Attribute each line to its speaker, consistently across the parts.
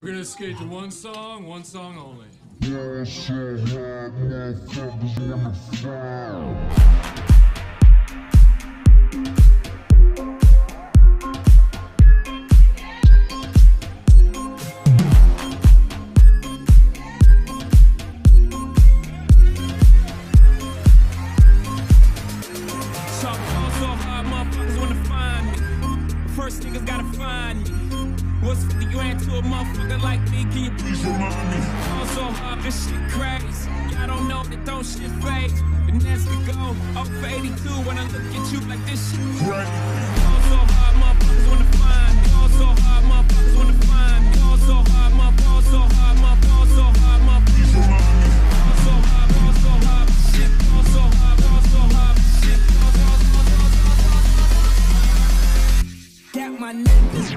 Speaker 1: We're gonna skate to one song only.
Speaker 2: First niggas gotta find me. What's 50 grand to a motherfucker like me? Can you please remind me? I'm so hard, this shit crazy. Y'all don't know that don't shit phase. And that's the go. Up for 82 when I look at you like this shit crazy. I'm so hard, motherfuckers wanna find me. I'm so hard, motherfuckers wanna find me. I'm so hard, motherfuckers so hard, motherfuckers so hard, motherfuckers. Please remind me. I'm so hard, shit. I'm so hard, shit. Got my niggas.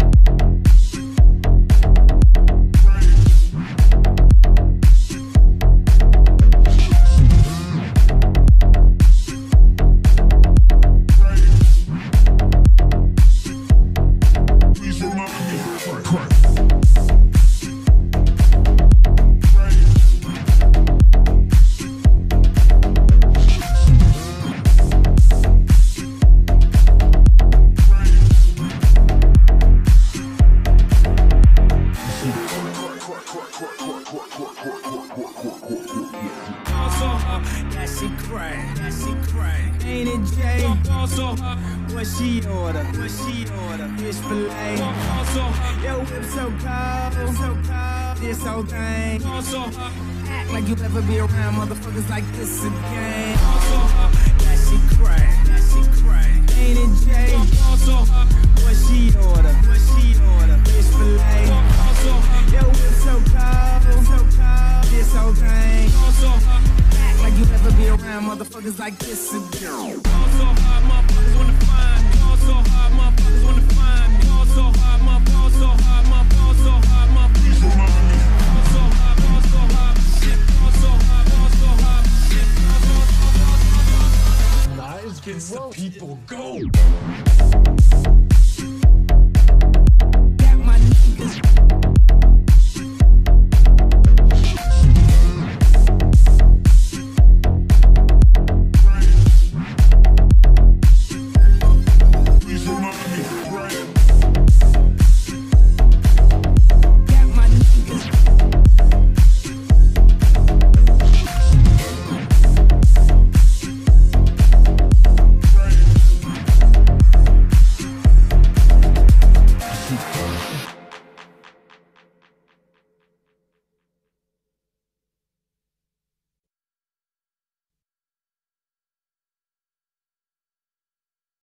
Speaker 2: Ain't it Jay? What she order? Fish fillet. Yo, whip so cold. This whole thing. Act like you ever be around motherfuckers like this again. That she cray. Ain't it Jay? What she order? Fish fillet. Yo, whip so cold. This whole thing. Like you ever be around motherfuckers like this again.